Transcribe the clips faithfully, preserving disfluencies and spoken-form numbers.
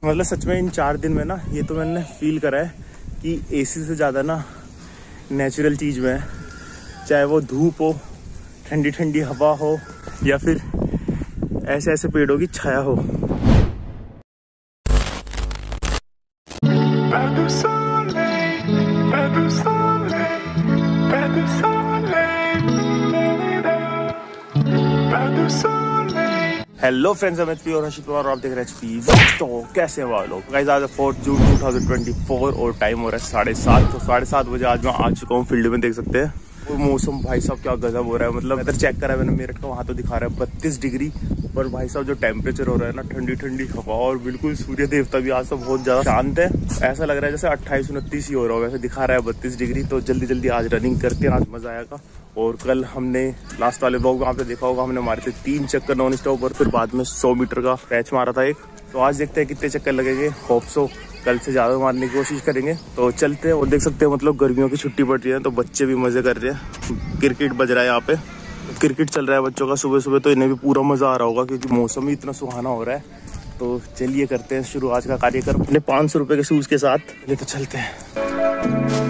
मतलब सच में इन चार दिन में ना ये तो मैंने फील करा है कि एसी से ज़्यादा ना नेचुरल चीज़ में है, चाहे वो धूप हो, ठंडी ठंडी हवा हो या फिर ऐसे ऐसे पेड़ों की छाया हो। हेलो फ्रेंड्स, अमित पी और हर्षित और आप देख रहे हैं। तो कैसे हैं आप लोग गाइस? आज फोर्थ जून दो हज़ार चौबीस और टाइम हो रहा है साढ़े सात। तो साढ़े सात बजे आज मैं आ चुका हूँ फील्ड में, देख सकते हैं। और मौसम भाई साहब क्या गजब हो रहा है। मतलब वेदर चेक करा है मैंने मेरठ का, वहाँ तो दिखा रहा है बत्तीस डिग्री। पर भाई साहब जो टेम्परेचर हो रहा है ना, ठंडी ठंडी हवा और बिल्कुल सूर्य देवता भी आज तो बहुत ज्यादा शांत है। ऐसा लग रहा है जैसे अट्ठाईस उनतीस ही हो रहा हो, वैसे दिखा रहा है बत्तीस डिग्री। तो जल्दी जल्दी आज रनिंग करते हैं, आज मजा आएगा। और कल हमने लास्ट वाले ब्लॉग में आपने देखा होगा, हमने मारे थे तीन चक्कर नॉन स्टॉप और फिर बाद में सौ मीटर का पैच मारा था एक। तो आज देखते हैं कितने चक्कर लगेंगे। होप सो कल से ज्यादा मारने की कोशिश करेंगे। तो चलते हैं। और देख सकते हैं मतलब गर्मियों की छुट्टी पड़ रही है तो बच्चे भी मजे कर रहे हैं। क्रिकेट बज रहा है यहाँ पे, क्रिकेट चल रहा है बच्चों का सुबह सुबह। तो इन्हें भी पूरा मजा आ रहा होगा क्योंकि मौसम ही इतना सुहाना हो रहा है। तो चलिए करते हैं शुरू आज का कार्यक्रम अपने पाँच सौ रुपए के शूज के साथ। ये तो चलते हैं।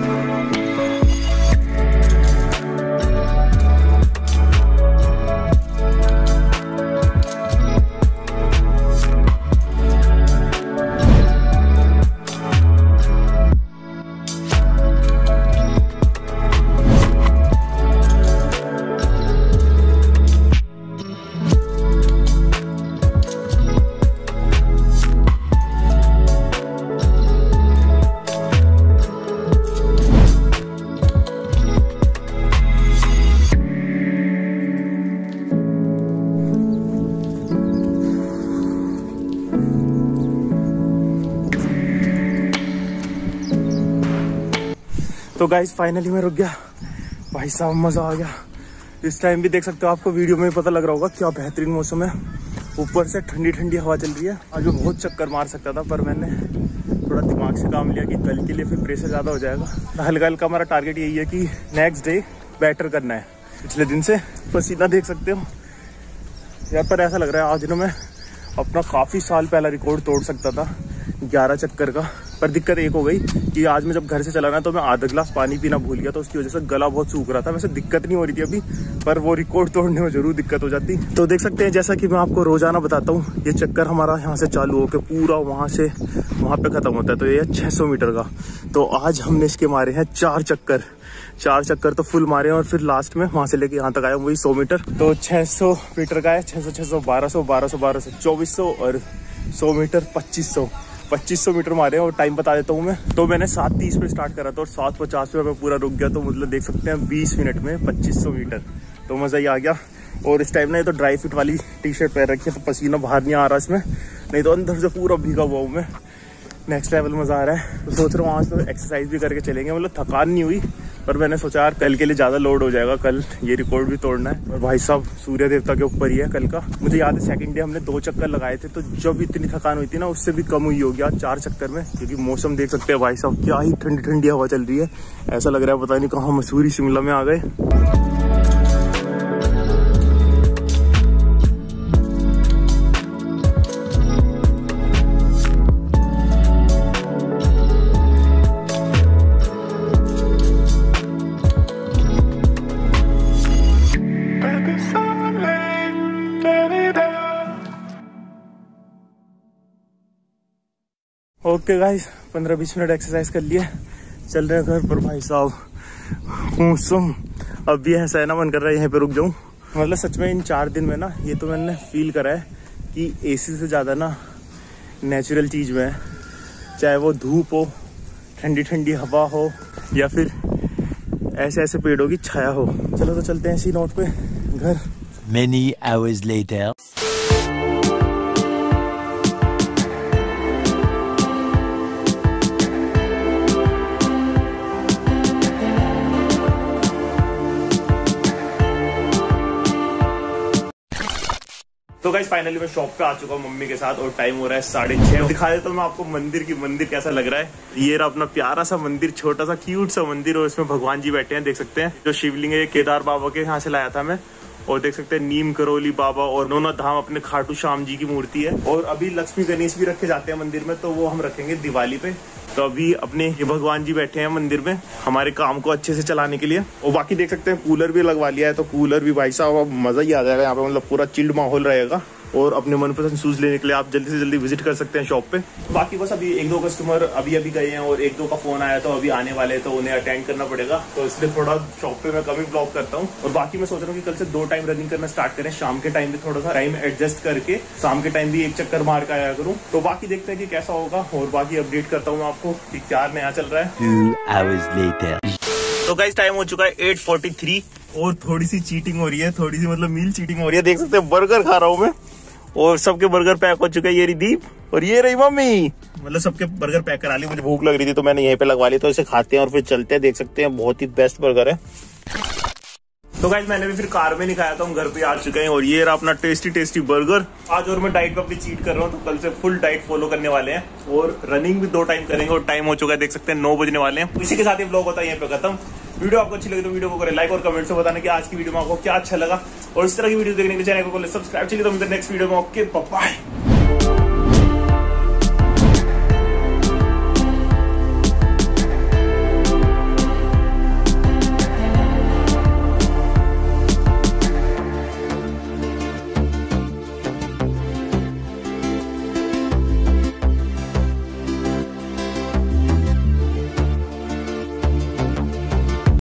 तो गाइस फाइनली मैं रुक गया। भाई साहब मजा आ गया। इस टाइम भी देख सकते हो, आपको वीडियो में पता लग रहा होगा क्या बेहतरीन मौसम है। ऊपर से ठंडी ठंडी हवा चल रही है। आज मैं बहुत चक्कर मार सकता था पर मैंने थोड़ा दिमाग से काम लिया कि कल के लिए फिर प्रेशर ज़्यादा हो जाएगा। हल्का हल्का हमारा टारगेट यही है कि नेक्स्ट डे बेटर करना है। पिछले दिन से पसीना देख सकते हो यार। पर ऐसा लग रहा है आज ना मैं अपना काफ़ी साल पहला रिकॉर्ड तोड़ सकता था, ग्यारह चक्कर का। पर दिक्कत एक हो गई कि आज मैं जब घर से चला ना तो मैं आधा गिलास पानी पीना भूल गया। तो उसकी वजह से गला बहुत सूख रहा था। वैसे दिक्कत नहीं हो रही थी अभी, पर वो रिकॉर्ड तोड़ने में जरूर दिक्कत हो जाती। तो देख सकते हैं जैसा कि मैं आपको रोजाना बताता हूँ, ये चक्कर हमारा यहाँ से चालू होकर पूरा वहाँ से वहाँ पे खत्म होता है। तो ये छः सौ मीटर का। तो आज हमने इसके मारे हैं चार चक्कर। चार चक्कर तो फुल मारे हैं और फिर लास्ट में वहाँ से लेके यहाँ तक आया वही सौ मीटर। तो छः सौ मीटर का है। छः सौ छः सौ बारह सौ बारह सौ बारह सौ चौबीस सौ और सौ मीटर पच्चीस सौ पच्चीस सौ मीटर मारे और टाइम बता देता हूँ मैं। तो मैंने सात तीस पे स्टार्ट करा था और सात पचास पे मैं पूरा रुक गया। तो मतलब देख सकते हैं बीस मिनट में पच्चीस सौ मीटर। तो मज़ा ही आ गया। और इस टाइम ना ये तो ड्राई फिट वाली टी शर्ट पहन रखी है तो पसीना बाहर नहीं आ रहा इसमें, नहीं तो अंदर से पूरा भीगा हुआ हूँ मैं। नेक्स्ट लेवल मज़ा आ रहा है। तो सोच रहा हूँ आज तो एक्सरसाइज भी करके चलेंगे। मतलब थकान नहीं हुई पर मैंने सोचा यार कल के लिए ज़्यादा लोड हो जाएगा, कल ये रिकॉर्ड भी तोड़ना है। और भाई साहब सूर्य देवता के ऊपर ही है कल का। मुझे याद है सेकंड डे हमने दो चक्कर लगाए थे तो जब इतनी थकान हुई थी ना उससे भी कम हुई होगी आज चार चक्कर में। क्योंकि मौसम देख सकते हैं भाई साहब, क्या ही ठंडी ठंडी हवा चल रही है। ऐसा लग रहा है पता नहीं कहाँ मसूरी शिमला में आ गए। ओके गाइस, पंद्रह बीस मिनट एक्सरसाइज कर लिए, चल रहे हैं घर पर। भाई साहब मौसम अब भी ऐसा है ना, मन कर रहा है यहीं पे रुक जाऊं। मतलब सच में इन चार दिन में ना ये तो मैंने फील करा है कि एसी से ज़्यादा ना नेचुरल चीज़ में है, चाहे वो धूप हो, ठंडी ठंडी हवा हो या फिर ऐसे ऐसे पेड़ों की छाया हो। चलो तो चलते हैं इसी नोट पे घर। Many hours later. तो गाइस फाइनली मैं शॉप पे आ चुका हूँ मम्मी के साथ और टाइम हो रहा है साढ़े छह। दिखा देता हूँ मैं आपको मंदिर की मंदिर कैसा लग रहा है। ये रहा अपना प्यारा सा मंदिर, छोटा सा क्यूट सा मंदिर और इसमें भगवान जी बैठे हैं, देख सकते हैं। जो शिवलिंग है केदार बाबा के यहाँ से लाया था मैं। और देख सकते हैं नीम करोली बाबा और नौना धाम अपने खाटू श्याम जी की मूर्ति है। और अभी लक्ष्मी गणेश भी रखे जाते हैं मंदिर में, तो वो हम रखेंगे दिवाली पे। तो अभी अपने ये भगवान जी बैठे हैं मंदिर में हमारे काम को अच्छे से चलाने के लिए। और बाकी देख सकते हैं कूलर भी लगवा लिया है, तो कूलर भी भाई साहब अब मजा ही आ जाएगा यहाँ पे, मतलब पूरा चिल्ड माहौल रहेगा। और अपने मनपसंद शूज लेने के लिए आप जल्दी से जल्दी विजिट कर सकते हैं शॉप पे। बाकी बस अभी एक दो कस्टमर अभी अभी गए हैं और एक दो का फोन आया तो अभी आने वाले हैं, तो उन्हें अटेंड करना पड़ेगा, तो इसलिए थोड़ा शॉप पे मैं कभी ब्लॉग करता हूँ। और बाकी मैं सोच रहा हूँ कि कल से दो टाइम रनिंग करना स्टार्ट करें, शाम के टाइम भी थोड़ा सा टाइम एडजस्ट करके शाम के टाइम भी एक चक्कर मार के आया करूँ। तो बाकी देखते हैं कि कैसा होगा और बाकी अपडेट करता हूँ आपको कि क्या नया चल रहा है। Two hours later. तो गाइस टाइम हो चुका है एट फोर्टी थ्री और थोड़ी सी चीटिंग हो रही है, थोड़ी सी मतलब मील चीटिंग हो रही है। देख सकते हैं बर्गर खा रहा हूँ मैं और सबके बर्गर पैक हो चुके हैं। ये रही दीप और ये रही मम्मी, मतलब सबके बर्गर पैक करा ली। मुझे भूख लग रही थी तो मैंने यहीं पे लगवा ली, तो इसे खाते हैं और फिर चलते हैं। देख सकते हैं बहुत ही बेस्ट बर्गर है। तो गाइस मैंने भी फिर कार में नहीं खाया, तो हम घर पे आ चुके हैं और ये रहा अपना टेस्टी टेस्टी बर्गर। आज और मैं डाइट पे अपनी चीट कर रहा हूँ, तो कल से फुल डाइट फॉलो करने वाले हैं और रनिंग भी दो टाइम करेंगे। और टाइम हो चुका है, देख सकते हैं नौ बजने वाले हैं। इसी के साथ ये व्लॉग होता है यहीं पे खत्म। वीडियो आपको अच्छी लगी तो वीडियो को करें लाइक और कमेंट से बताना कि आज की वीडियो में आपको क्या अच्छा लगा। और इस तरह की वीडियो देखने के चैनल को सब्सक्राइब चाहिए तो मिलते हैं नेक्स्ट वीडियो में। Okay bye.